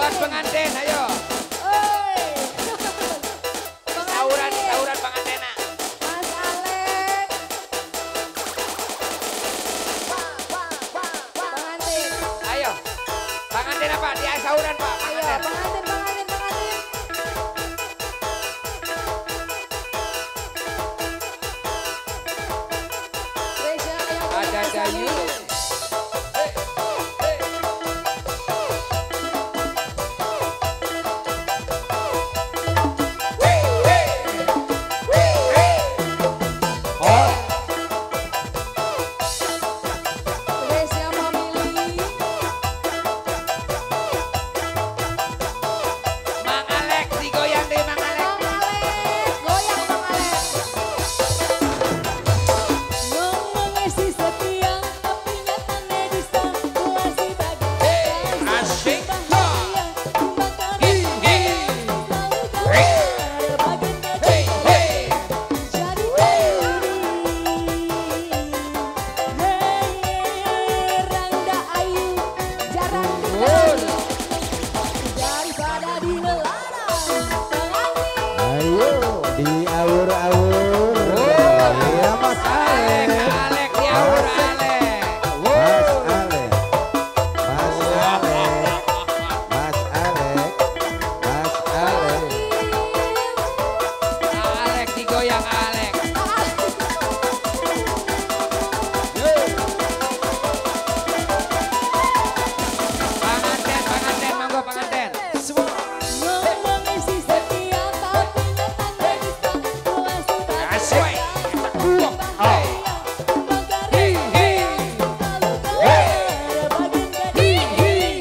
Buat pengantin, ayo. Tawuran pengantin. Mas Alek. Pengantin. Ayo. Pengantin apa? Dia sauran Pak. Ayo, pengantin. Resya yang Ada Dayu. Resya family. Mang Alek digoyang deh Mang Alek. Bang Alek, goyang Bang Alek. Ngomong isi setia, tapi nyatanya dusta. Gua si bagai Asik. bahagia, timbang Hi, hi. selalu ada bagian Hey, hey. jadi diri. Hey, Rangga Ayu, jarang dikenali daripada dilarang. Pengantin. Ayo diawur-awur. Ya Mas Alek, Alek. Alek diawur Alek. Mas Alek. Mas Alek. Mas Alek. Mas Alek. Alek digoyang Alek. Pengantin, monggo pengantin. Ngomong isi setia, tapi nyatanya dusta. Gua si bagai Asik. bahagia, timbang Hi, hi. selalu ada bagian jadi diri.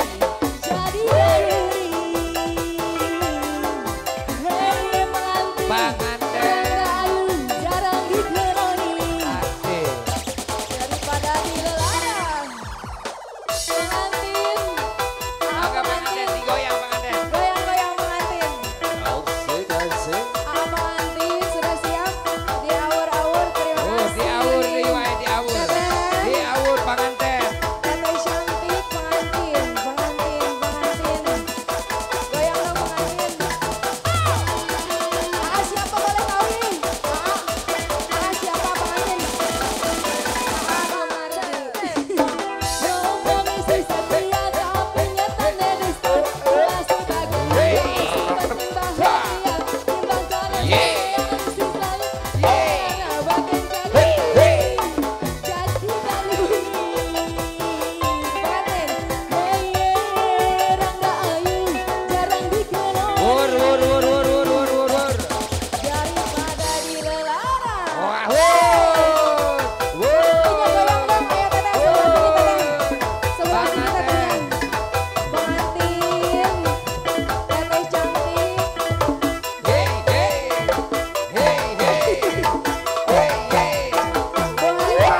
Hey, pengantin. Pengantin. Jarang dikenali Asik. daripada dilarang. Pengantin, Monggo pengantin digoyang pengantin. goyang-goyang pengantin. Asik, asik. Pengantin sudah siap? Diawur-awur, terima Oh, kasih. diawur riwayat diawur. Teteh. Diawur pengantin. Teteh cantik pengantin. Goyang dong pengantin. Siapa boleh kawin? Siapa pengantin? Ngomong isi setia tapi nyatanya dusta. Gua si bagai simpen bahagia, timbang kalian yang isi selalu ada bagian jadi naluri. Pengantin, hey Rangga Ayu, jarang dikenal Wur. daripada dilarang. Wah, wur. Goyang dong, ayo teteh, sebelum kita Pengantin. pengantin, teteh cantik. Hey, hey. Hey, hey. Hey, hey. Boleh ya?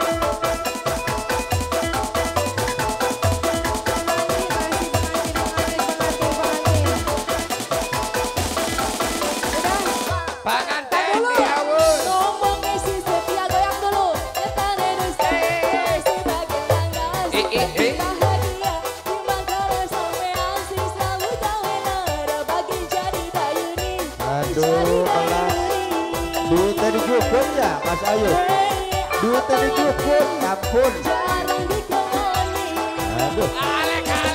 Pengantin Udah. diawur. Ngomong isi setia, goyang dulu. Nyatanya dusta. Gua si bagai tangga seperti bahagia, timbang kalau sampean sih selalu jauhin ada bagian jadi dayuni. Aduh, pelan. Duitnya dijupun ya Mas Ayu. Duitnya dijupun, ampun. Jarang dikenali Aduh. Alek,